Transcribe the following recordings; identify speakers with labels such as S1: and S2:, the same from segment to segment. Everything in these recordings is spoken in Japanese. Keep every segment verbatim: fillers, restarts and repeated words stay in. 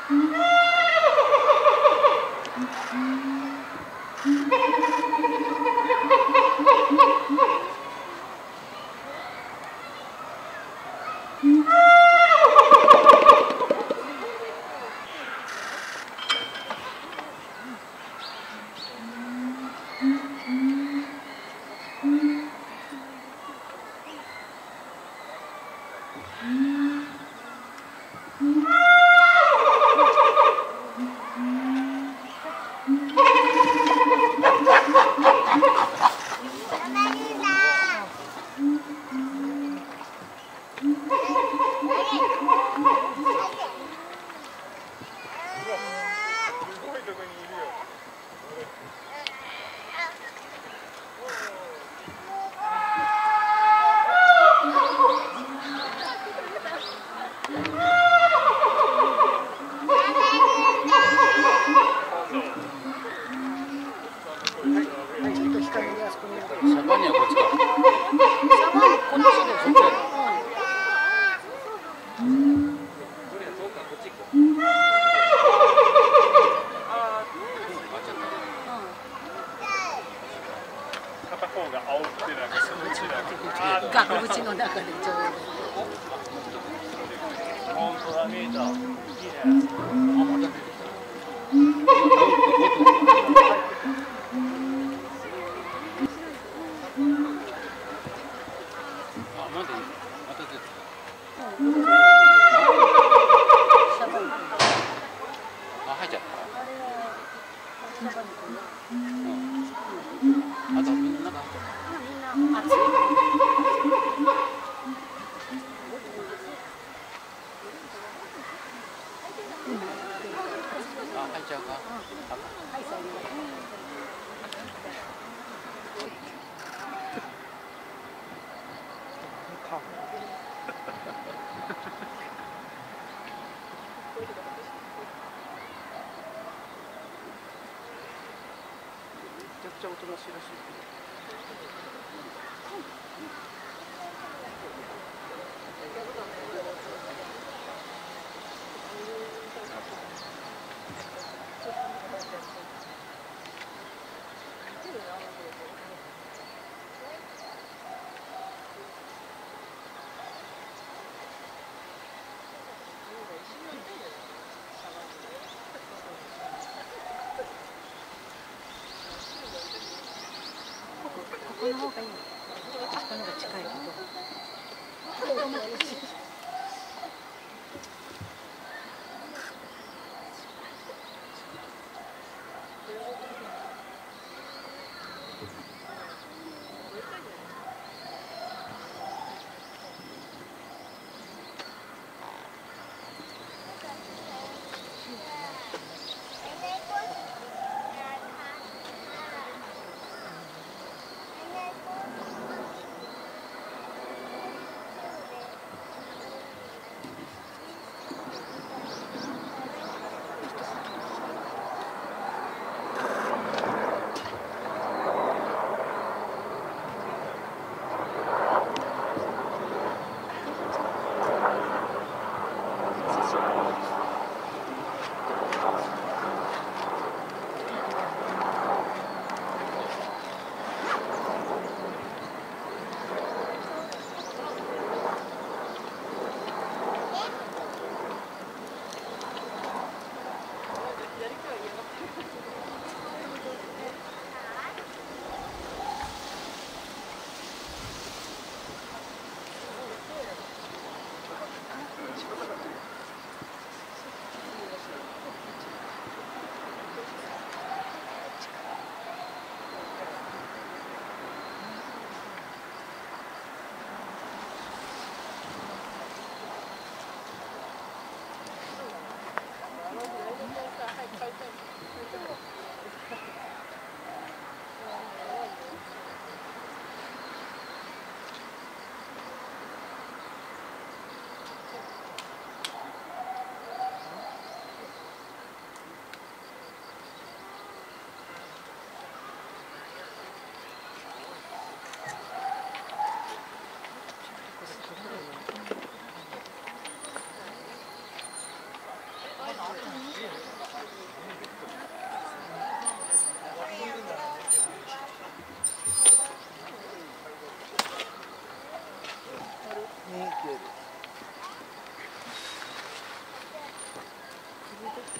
S1: 額縁の中でちょうど。
S2: 本当だ、見えた。いいね。あ、また出てきた。あ、まだまた出てきた。あ、入っちゃった。うん。あとみんなが。みんな暑い。あ、入っちゃうか。はい、最後。めちゃくちゃおとなしいらしい。この方がいい。私この方が近いけど。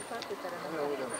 S1: パってたらなんか。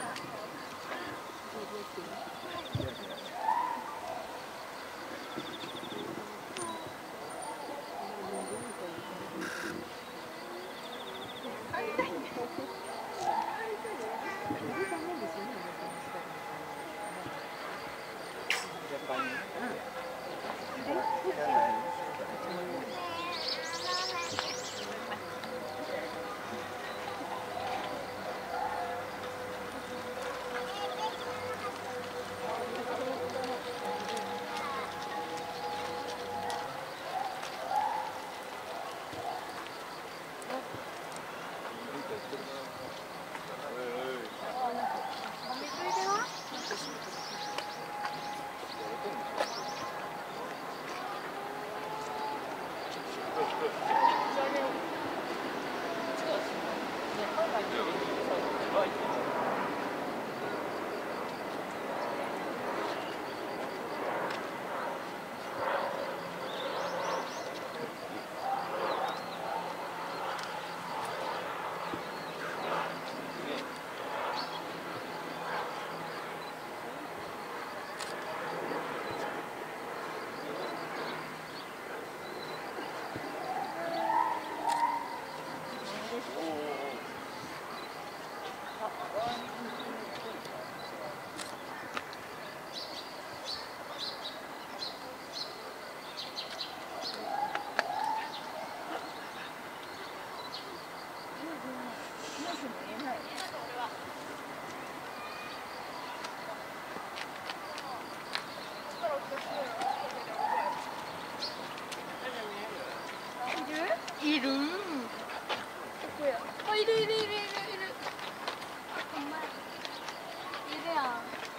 S3: いる。どこや。あ、いるいるいるいるいる。ほんまや。いるやん。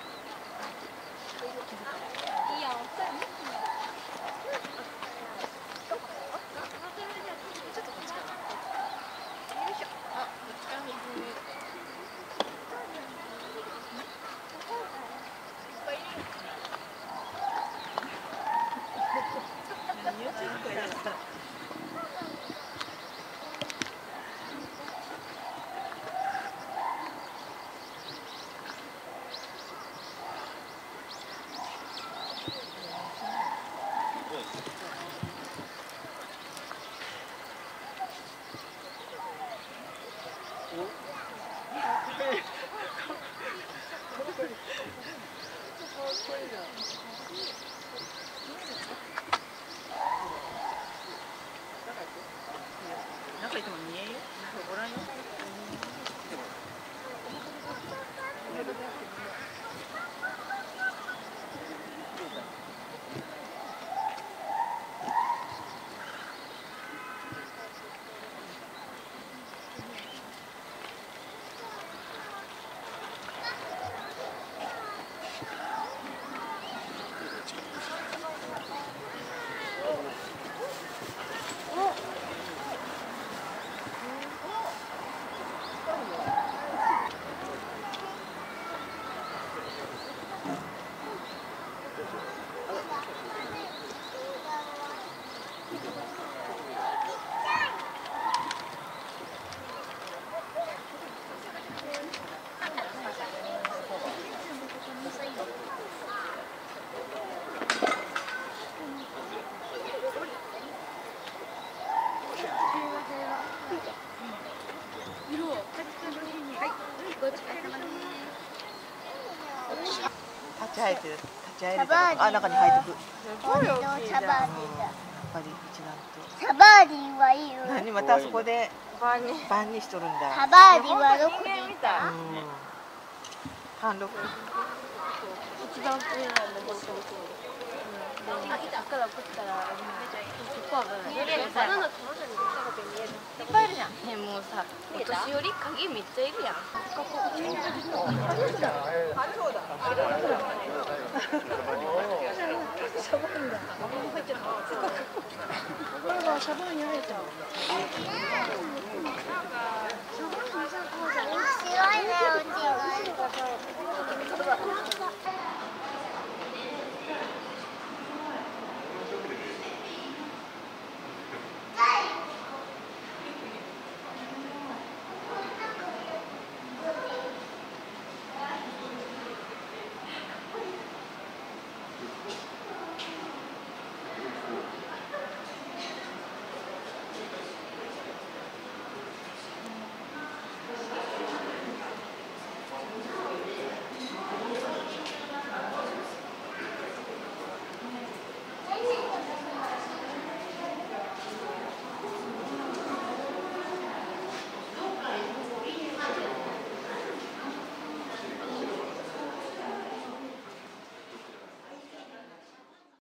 S3: いいやん。そうやね。ちょっとこっちかな。よいしょ。あ、こっちから水。いっぱいいるよ。何をちょっとやった。
S1: 中いても見えんよ。ご覧よ。
S4: 立ち入ってる、立ち入るあ、中に入ってく。
S3: サバーディだ。
S4: やっぱり一段と。
S3: サバーディはいいよ。
S4: 何またそこで晩にしとるんだ。
S3: サバーディはどこにいた？
S4: 半六。
S3: 一番上なんだけど。あ、いたから送ったら結構危ない。バナナとまさにいっぱいいるじゃん。ね、もうさ、お年寄り影めっちゃいるやん。シャボンだ。入っちゃった。これはシャボンやれちゃう。シャボン